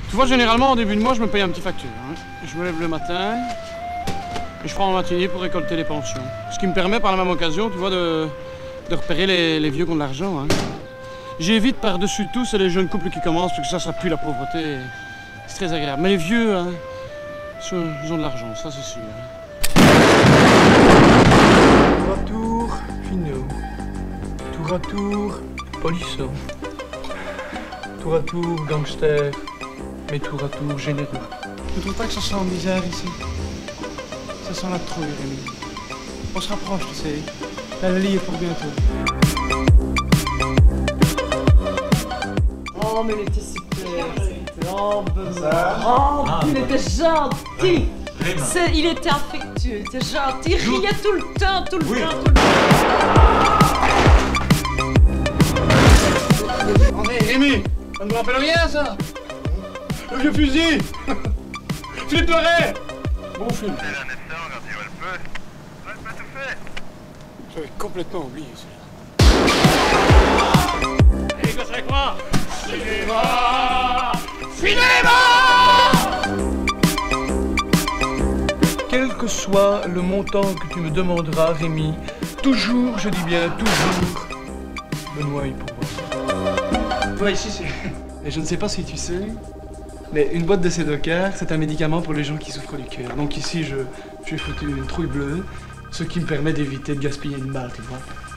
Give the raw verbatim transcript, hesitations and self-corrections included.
Tu vois, généralement, au début de mois, je me paye un petit facture. Hein. Je me lève le matin et je prends ma matinée pour récolter les pensions. Ce qui me permet, par la même occasion, tu vois, de, de repérer les, les vieux qui ont de l'argent. Hein. J'évite par-dessus tout, c'est les jeunes couples qui commencent, parce que ça, ça pue la pauvreté. C'est très agréable. Mais les vieux, hein, ils ont de l'argent, ça c'est sûr. Tour à tour, finot. Tour à tour, polisson. Tour à tour, gangster. Mais tour à tour, généreux. Tu trouves pas que ça sent bizarre ici? Ça sent la trouille, Rémi. On se rapproche, tu sais. La lit est pour bientôt. Oh, mais il était super. Oh, oh ah, il était gentil. C'est, il était affectueux, il était gentil. Il riait tout le temps, tout le oui. temps, tout le temps. André, Rémi, ça ne me rappelle rien, ça. Le vieux fusil. Philippe Doré. Bon film. C'est la naissance quand il voit le feu. Ça pas tout fait. J'avais complètement oublié, ça. Allez, gosse avec moi. Cinéma. Quel que soit le montant que tu me demanderas, Rémi, toujours, je dis bien toujours, Benoît est pour moi. Ouais, ici, c'est... Et je ne sais pas si tu sais, mais une boîte de Sédocar, c'est un médicament pour les gens qui souffrent du cœur. Donc ici, je, je suis foutu une trouille bleue, ce qui me permet d'éviter de gaspiller une balle, tu vois.